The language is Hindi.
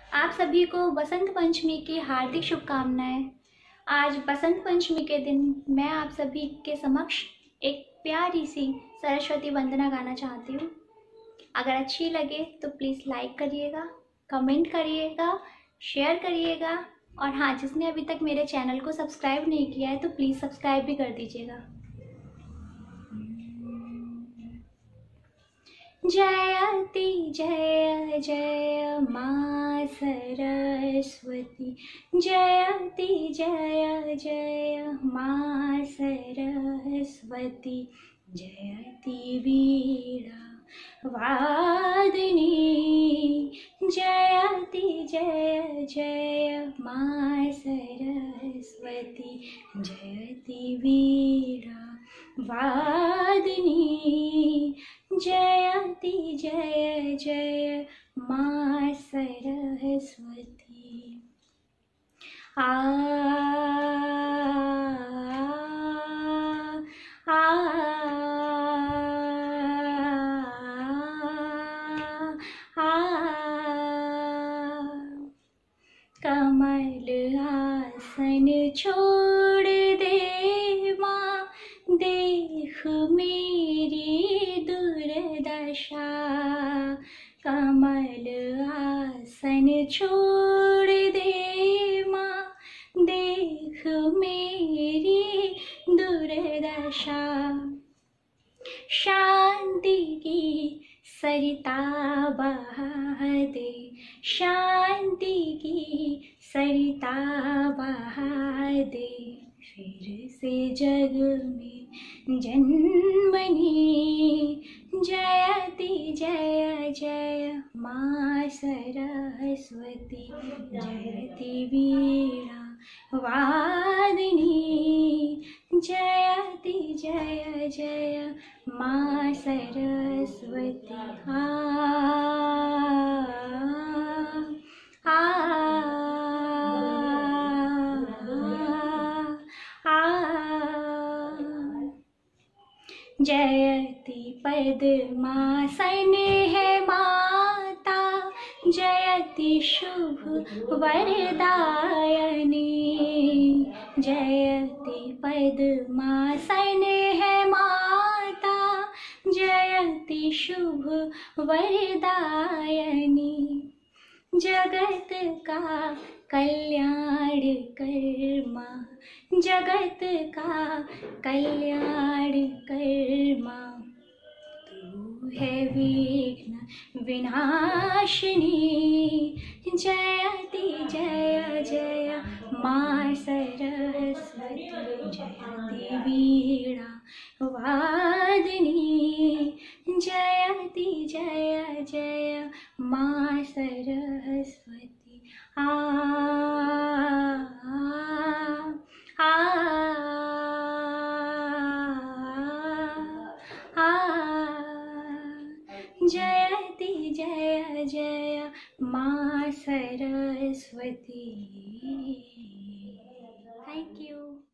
आप सभी को बसंत पंचमी की हार्दिक शुभकामनाएं। आज बसंत पंचमी के दिन मैं आप सभी के समक्ष एक प्यारी सी सरस्वती वंदना गाना चाहती हूँ। अगर अच्छी लगे तो प्लीज़ लाइक करिएगा, कमेंट करिएगा, शेयर करिएगा और हाँ, जिसने अभी तक मेरे चैनल को सब्सक्राइब नहीं किया है तो प्लीज़ सब्सक्राइब भी कर दीजिएगा। जयति जय जय माँ सरस्वती, जयति जय जय माँ सरस्वती, जयति वीणा वादिनी, जयति जय जय माँ सरस्वती, जयति वीणा वादिनी, जयति जय जय माँ सरस्वती। आ आ आ कमल आसन छोड़ दे माँ, देख मेरी दुर्दशा। कमल आसन छोड़ दे माँ, देख मेरी दुर्दशा। शांति की सरिता बहा दे, शांति की सरिता बहा दे, फिर से जग में जन्मनी। जयति जय जय माँ सरस्वती, जयति वीणा वादिनी, जयति जय जय माँ सरस्वती। जयति पद्मासन है माता, जयति शुभ वरदायनी, जयति पद्मासन है माता, जयति शुभ वरदायनी, जगत का कल्याण कर माँ, जगत का कल्याण कर माँ, तू है विघ्न विनाशिनी। जयति जय जय माँ सरस्वती, जयति वीणा वादिनी, जयति जय जय माँ सरस्वती। आ आ आ जयति जय जय माँ सरस्वती। Thank you.